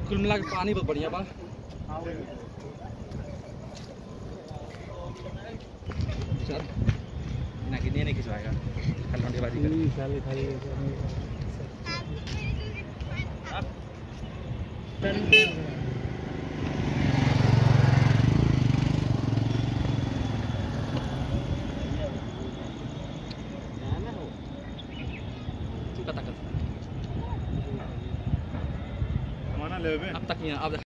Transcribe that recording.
कुल मिला के पानी बहुत बढ़िया बा। चल ना कि नहीं खिंचवाएगा, खाली लौंडेबाजी कर। अब तक यहाँ अब